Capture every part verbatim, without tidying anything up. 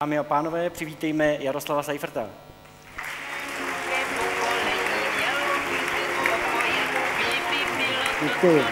Dámy a pánové, přivítejme Jaroslava Seiferta. Děkuji.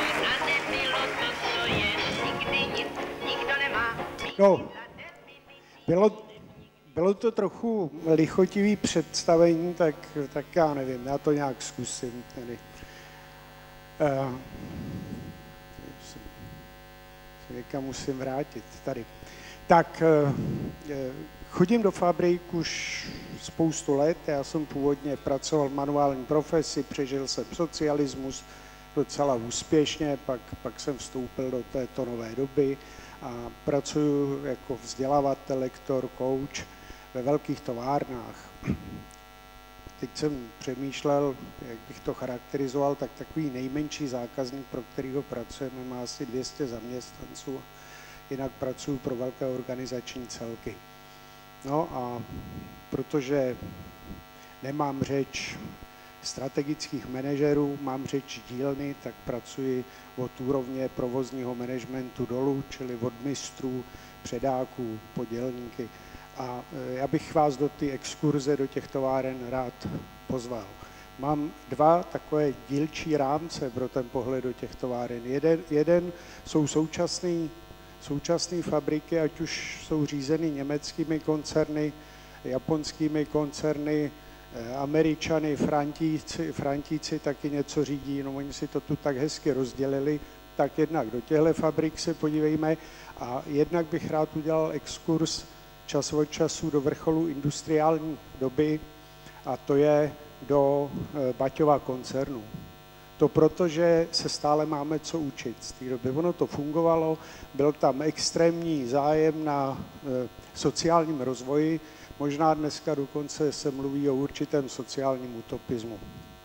No, bylo, bylo to trochu lichotivý představení, tak, tak já nevím, já to nějak zkusím. Tedy. Uh, se někam musím vrátit tady. Tak, uh, chodím do fabrik už spoustu let, já jsem původně pracoval v manuální profesi, přežil jsem socialismus docela úspěšně, pak, pak jsem vstoupil do této nové doby a pracuji jako vzdělavatel, lektor, coach ve velkých továrnách. Teď jsem přemýšlel, jak bych to charakterizoval, tak takový nejmenší zákazník, pro kterýho pracujeme, má asi dvě stě zaměstnanců, jinak pracuji pro velké organizační celky. No a protože nemám řeč strategických manažerů, mám řeč dílny, tak pracuji od úrovně provozního managementu dolů, čili od mistrů, předáků, podělníky. A já bych vás do ty exkurze do těch továren rád pozval. Mám dva takové dílčí rámce pro ten pohled do těch továren. Jeden, jeden jsou současné současné fabriky, ať už jsou řízeny německými koncerny, japonskými koncerny, Američany, Frantíci, Frantíci taky něco řídí, no oni si to tu tak hezky rozdělili, tak jednak do těchto fabrik se podívejme a jednak bych rád udělal exkurs čas od času do vrcholu industriální doby a to je do Baťova koncernu. To proto, že se stále máme co učit z té doby. Ono to fungovalo, byl tam extrémní zájem na e, sociálním rozvoji, možná dneska dokonce se mluví o určitém sociálním utopismu.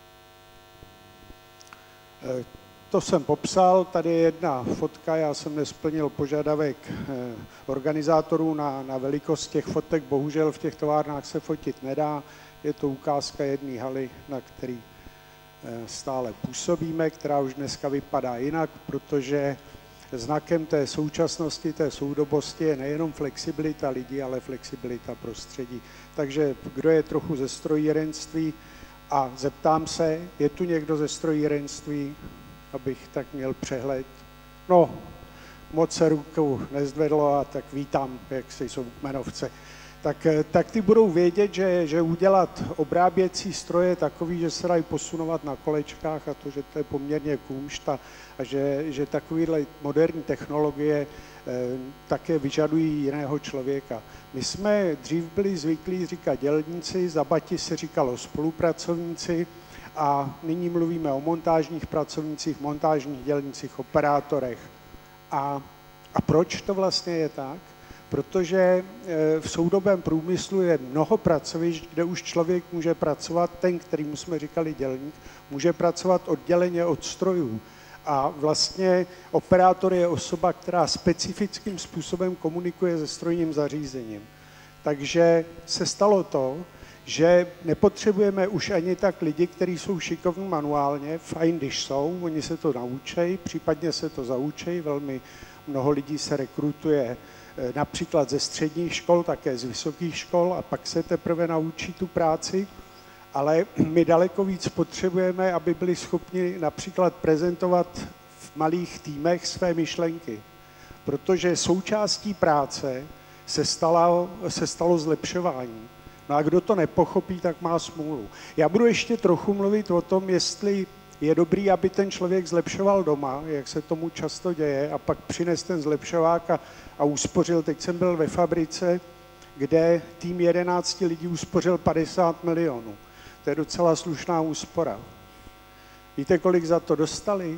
E, to jsem popsal, tady je jedna fotka, já jsem nesplnil požadavek e, organizátorů na, na velikost těch fotek, bohužel v těch továrnách se fotit nedá, je to ukázka jedné haly, na který stále působíme, která už dneska vypadá jinak, protože znakem té současnosti, té soudobosti je nejenom flexibilita lidí, ale flexibilita prostředí. Takže kdo je trochu ze strojírenství a zeptám se, je tu někdo ze strojírenství, abych tak měl přehled? No, moc se rukou nezdvedlo a tak vítám, jak si jsou kmenovce. Tak, tak ty budou vědět, že, že udělat obráběcí stroje takový, že se dají posunovat na kolečkách a to, že to je poměrně kůšt a, a že, že takovéhle moderní technologie eh, také vyžadují jiného člověka. My jsme dřív byli zvyklí říkat dělníci, za Bati se říkalo spolupracovníci a nyní mluvíme o montážních pracovnících, montážních dělnících, operátorech. A, a proč to vlastně je tak? Protože v soudobém průmyslu je mnoho pracovišť, kde už člověk může pracovat, ten, kterýmu jsme říkali dělník, může pracovat odděleně od strojů. A vlastně operátor je osoba, která specifickým způsobem komunikuje se strojním zařízením. Takže se stalo to, že nepotřebujeme už ani tak lidi, kteří jsou šikovní manuálně, fajn, když jsou, oni se to naučí, případně se to zaučí, velmi mnoho lidí se rekrutuje například ze středních škol, také z vysokých škol a pak se teprve naučí tu práci, ale my daleko víc potřebujeme, aby byli schopni například prezentovat v malých týmech své myšlenky, protože součástí práce se stalo, se stalo zlepšování. No a kdo to nepochopí, tak má smůlu. Já budu ještě trochu mluvit o tom, jestli je dobrý, aby ten člověk zlepšoval doma, jak se tomu často děje, a pak přines ten zlepšovák a, a uspořil. Teď jsem byl ve fabrice, kde tým jedenácti lidí uspořil padesát milionů. To je docela slušná úspora. Víte, kolik za to dostali?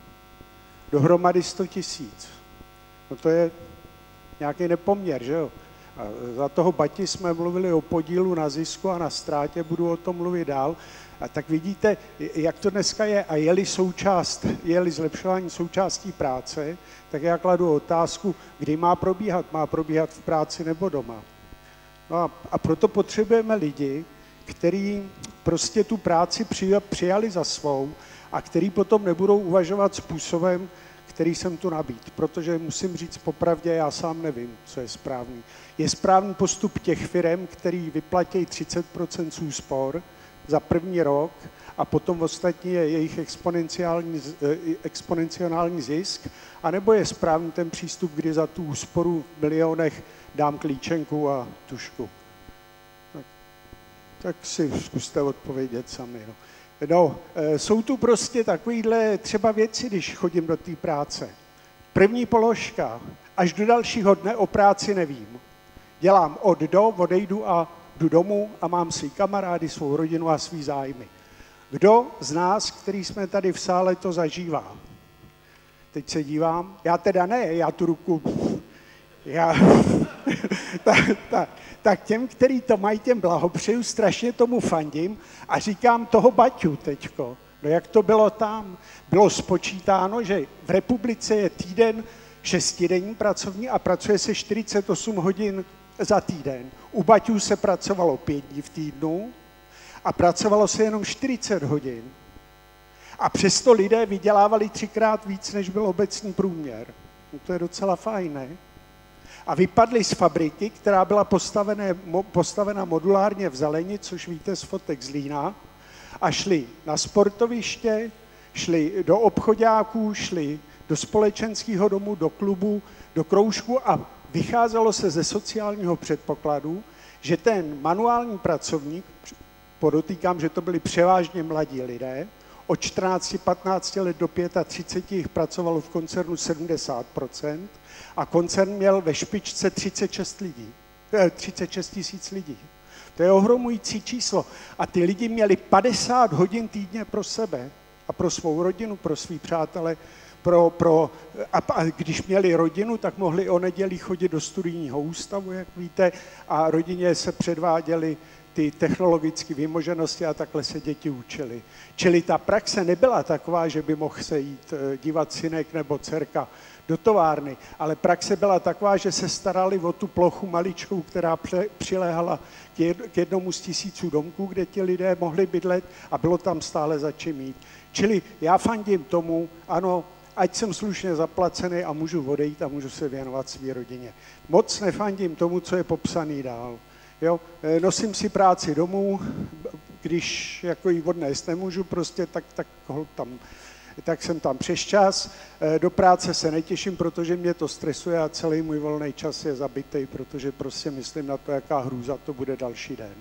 Dohromady sto tisíc. No to je nějaký nepoměr, že jo? A za toho Bati jsme mluvili o podílu na zisku a na ztrátě, budu o tom mluvit dál. A tak vidíte, jak to dneska je a je-li součást, je-li zlepšování součástí práce, tak já kladu otázku, kdy má probíhat. Má probíhat v práci nebo doma. No a, a proto potřebujeme lidi, kteří prostě tu práci přijali za svou a který potom nebudou uvažovat způsobem, který jsem tu nabít, protože musím říct popravdě, já sám nevím, co je správný. Je správný postup těch firem, který vyplatí třicet procent z úspor za první rok a potom ostatní je jejich exponenciální, exponenciální zisk, anebo je správný ten přístup, kdy za tu úsporu v milionech dám klíčenku a tušku. Tak, tak si zkuste odpovědět sami. No. No, jsou tu prostě takovýhle třeba věci, když chodím do té práce. První položka, až do dalšího dne o práci nevím. Dělám od do, odejdu a jdu domů a mám svý kamarády, svou rodinu a svý zájmy. Kdo z nás, který jsme tady v sále, to zažívá? Teď se dívám, já teda ne, já tu ruku... Já... tak, tak, tak těm, který to mají, těm blahopřeju, strašně tomu fandím a říkám toho Baťu teďko. No jak to bylo tam? Bylo spočítáno, že v republice je týden šestidenní pracovní a pracuje se čtyřicet osm hodin za týden. U Baťů se pracovalo pět dní v týdnu a pracovalo se jenom čtyřicet hodin. A přesto lidé vydělávali třikrát víc, než byl obecný průměr. No to je docela fajn, ne? A vypadli z fabriky, která byla postavené, postavena modulárně v Zeleni, což víte z fotek z Lína, a šli na sportoviště, šli do obchodáků, šli do společenského domu, do klubu, do kroužku a vycházelo se ze sociálního předpokladu, že ten manuální pracovník, podotýkám, že to byli převážně mladí lidé, od čtrnácti patnácti let do třiceti pěti jich pracovalo v koncernu sedmdesát procent a koncern měl ve špičce třicet šest lidí, třicet šest tisíc lidí. To je ohromující číslo. A ty lidi měli padesát hodin týdně pro sebe a pro svou rodinu, pro svý přátele. Pro, pro, a, a když měli rodinu, tak mohli o neděli chodit do studijního ústavu, jak víte, a rodině se předváděly ty technologické vymoženosti a takhle se děti učily. Čili ta praxe nebyla taková, že by mohl se jít dívat synek nebo dcerka do továrny, ale praxe byla taková, že se starali o tu plochu maličkou, která přiléhala k jednomu z tisíců domků, kde ti lidé mohli bydlet a bylo tam stále za čím jít. Čili já fandím tomu, ano, ať jsem slušně zaplacený a můžu odejít a můžu se věnovat své rodině. Moc nefandím tomu, co je popsaný dál. Jo? Nosím si práci domů, když jako ji odnést nemůžu, prostě tak, tak, tam, tak jsem tam přes čas. Do práce se netěším, protože mě to stresuje a celý můj volný čas je zabitý, protože prostě myslím na to, jaká hrůza to bude další den.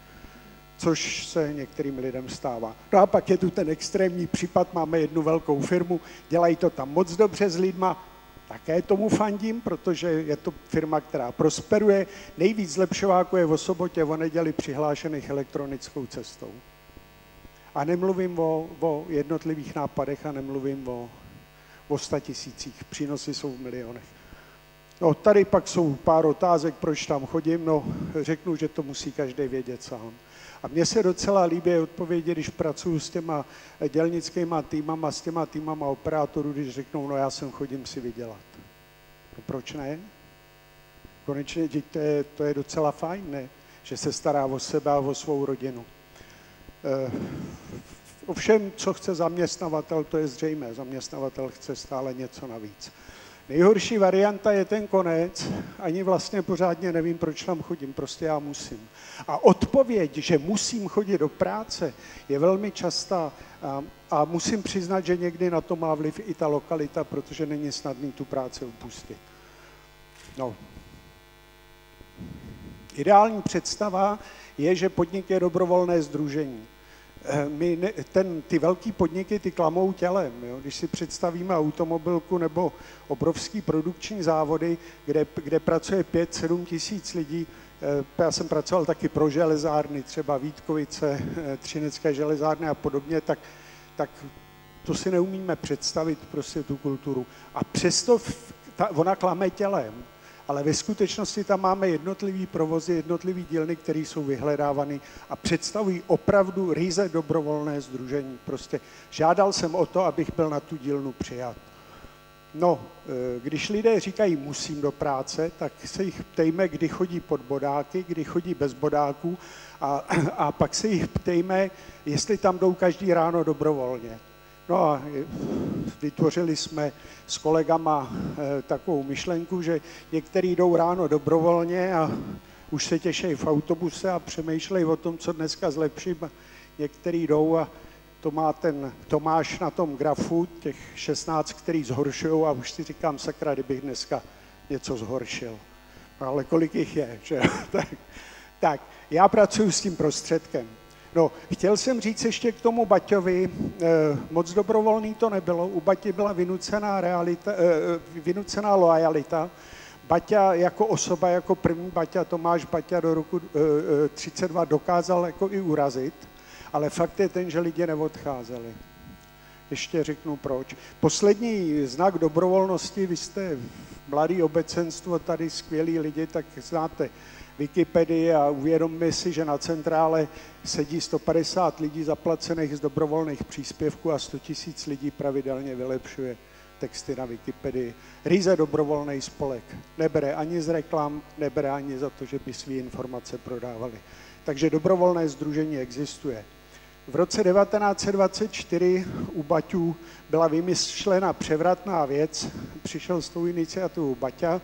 Což se některým lidem stává. No a pak je tu ten extrémní případ, máme jednu velkou firmu, dělají to tam moc dobře s lidma, také tomu fandím, protože je to firma, která prosperuje. Nejvíc zlepšováků je o sobotě, o neděli přihlášených elektronickou cestou. A nemluvím o, o jednotlivých nápadech a nemluvím o, o statisících. Přínosy jsou v milionech. No, tady pak jsou pár otázek, proč tam chodím. No, řeknu, že to musí každý vědět sám. A mně se docela líbí odpovědi, když pracuji s těma dělnickýma týmama, s těma týmama operátorů, když řeknou, no já sem chodím si vydělat. No proč ne? Konečně to je, to je docela fajn, ne? Že se stará o sebe a o svou rodinu. E, ovšem, co chce zaměstnavatel, to je zřejmé. Zaměstnavatel chce stále něco navíc. Nejhorší varianta je ten konec, ani vlastně pořádně nevím, proč tam chodím, prostě já musím. A odpověď, že musím chodit do práce, je velmi častá a, a musím přiznat, že někdy na to má vliv i ta lokalita, protože není snadný tu práci opustit. No. Ideální představa je, že podnik je dobrovolné sdružení. My ne, ten, ty velký podniky, ty klamou tělem. Jo? Když si představíme automobilku nebo obrovský produkční závody, kde, kde pracuje pět, sedm tisíc lidí, já jsem pracoval taky pro železárny, třeba Vítkovice, Třinecké železárny a podobně, tak, tak to si neumíme představit prostě tu kulturu. A přesto ta, ona klame tělem. Ale ve skutečnosti tam máme jednotlivý provozy, jednotlivý dílny, které jsou vyhledávány a představují opravdu ryze dobrovolné sdružení. Prostě žádal jsem o to, abych byl na tu dílnu přijat. No, když lidé říkají musím do práce, tak se jich ptejme, kdy chodí pod bodáky, kdy chodí bez bodáků a, a pak se jich ptejme, jestli tam jdou každý ráno dobrovolně. No a vytvořili jsme s kolegama takovou myšlenku, že některý jdou ráno dobrovolně a už se těší v autobuse a přemýšlejí o tom, co dneska zlepším. Některý jdou a to má ten Tomáš na tom grafu, těch šestnáct, který zhoršují a už si říkám, sakra, kdybych dneska něco zhoršil. No, ale kolik jich je, že? tak, tak, já pracuji s tím prostředkem. No, chtěl jsem říct ještě k tomu Baťovi, eh, moc dobrovolný to nebylo, u Bati byla vynucená, realita, eh, vynucená loajalita. Baťa jako osoba, jako první Baťa, Tomáš Baťa do roku eh, třicet dva dokázal jako i urazit, ale fakt je ten, že lidi neodcházeli. Ještě řeknu proč. Poslední znak dobrovolnosti, vy jste mladý obecenstvo, tady skvělí lidi, tak znáte Wikipedii a uvědomme si, že na centrále sedí sto padesát lidí zaplacených z dobrovolných příspěvků a sto tisíc lidí pravidelně vylepšuje texty na Wikipedii. Ryze dobrovolný spolek. Nebere ani z reklam, nebere ani za to, že by své informace prodávali. Takže dobrovolné sdružení existuje. V roce devatenáct set dvacet čtyři u Baťů byla vymyšlena převratná věc. Přišel s tou iniciativou Baťa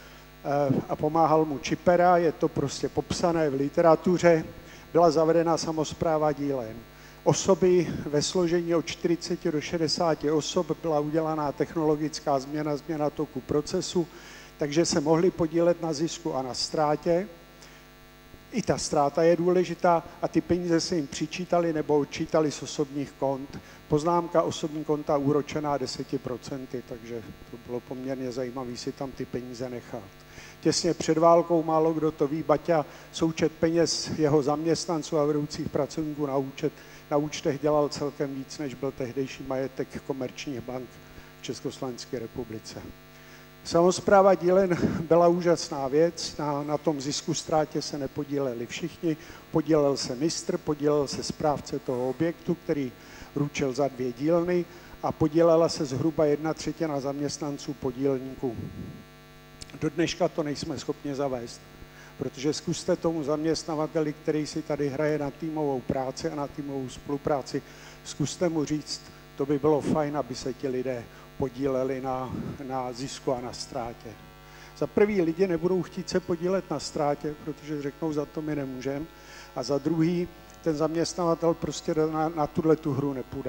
a pomáhal mu Čipera, je to prostě popsané v literatuře. Byla zavedena samospráva dílen. Osoby ve složení od čtyřiceti do šedesáti osob, byla udělaná technologická změna, změna toku procesu, takže se mohli podílet na zisku a na ztrátě. I ta ztráta je důležitá a ty peníze se jim přičítaly nebo odčítaly z osobních kont. Poznámka osobní konta úročená deseti procenty, takže to bylo poměrně zajímavé si tam ty peníze nechat. Těsně před válkou, málo kdo to ví, Baťa součet peněz jeho zaměstnanců a vedoucích pracovníků na, účet, na účtech dělal celkem víc, než byl tehdejší majetek komerčních bank v Československé republice. Samospráva dílen byla úžasná věc, na, na tom zisku ztrátě se nepodíleli všichni, podílel se mistr, podílel se správce toho objektu, který ručil za dvě dílny a podílela se zhruba jedna třetina zaměstnanců podílníků. Do dneška to nejsme schopni zavést, protože zkuste tomu zaměstnavateli, který si tady hraje na týmovou práci a na týmovou spolupráci, zkuste mu říct, to by bylo fajn, aby se ti lidé podíleli na, na zisku a na ztrátě. Za prvý lidi nebudou chtít se podílet na ztrátě, protože řeknou, za to my nemůžeme. A za druhý, ten zaměstnavatel prostě na, na tuhle tu hru nepůjde.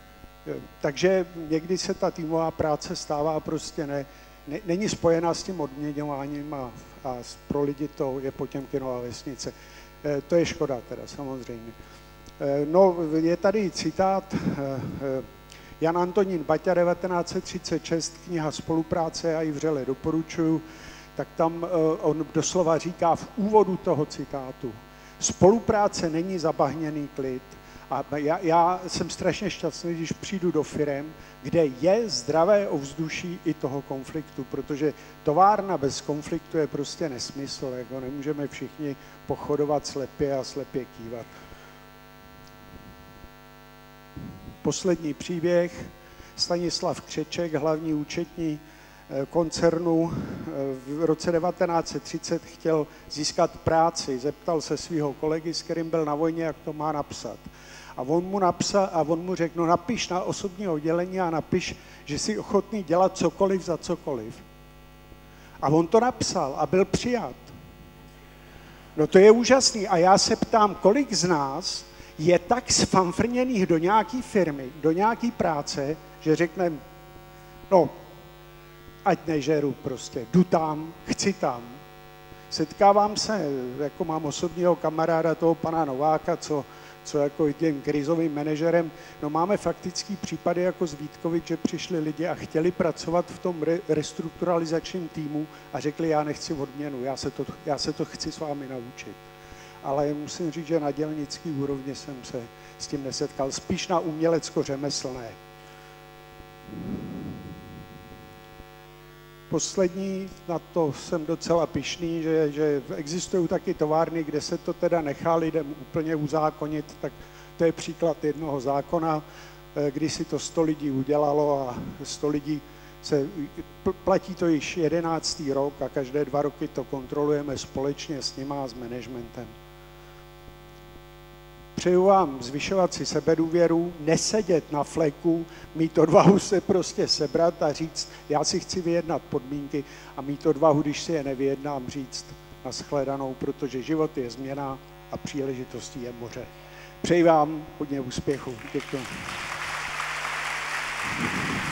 Takže někdy se ta týmová práce stává prostě ne, ne, není spojená s tím odměňováním a, a pro lidi to je Potěmkinova vesnice. E, to je škoda teda, samozřejmě. E, no, je tady citát e, Jan Antonín Baťa, devatenáct set třicet šest, kniha Spolupráce, já ji vřele doporučuju, tak tam on doslova říká v úvodu toho citátu, spolupráce není zabahněný klid. A já, já jsem strašně šťastný, když přijdu do firem, kde je zdravé ovzduší i toho konfliktu, protože továrna bez konfliktu je prostě nesmysl, jako nemůžeme všichni pochodovat slepě a slepě kývat. Poslední příběh, Stanislav Křeček, hlavní účetní koncernu, v roce devatenáct set třicet chtěl získat práci, zeptal se svého kolegy, s kterým byl na vojně, jak to má napsat. A on mu, napsal, a on mu řekl, no napiš na osobní oddělení a napiš, že jsi ochotný dělat cokoliv za cokoliv. A on to napsal a byl přijat. No to je úžasný a já se ptám, kolik z nás je tak sfanfrněných do nějaký firmy, do nějaký práce, že řekneme, no, ať nežeru prostě, jdu tam, chci tam. Setkávám se, jako mám osobního kamaráda toho pana Nováka, co, co jako tím krizovým manažerem, no máme faktický případy jako z Vítkovic, že přišli lidi a chtěli pracovat v tom re, restrukturalizačním týmu a řekli, já nechci odměnu, já se to, já se to chci s vámi naučit. Ale musím říct, že na dělnický úrovni jsem se s tím nesetkal, spíš na umělecko-řemeslné. Poslední, na to jsem docela pyšný, že, že existují taky továrny, kde se to teda nechá lidem úplně uzákonit, tak to je příklad jednoho zákona, kdy si to sto lidí udělalo a sto lidí se, platí to již jedenáctý rok a každé dva roky to kontrolujeme společně s nima a s managementem. Přeju vám zvyšovat si sebedůvěru, nesedět na fleku, mít odvahu se prostě sebrat a říct, já si chci vyjednat podmínky a mít odvahu, když si je nevyjednám, říct nashledanou, protože život je změna a příležitostí je moře. Přeji vám hodně úspěchu. Děkuji.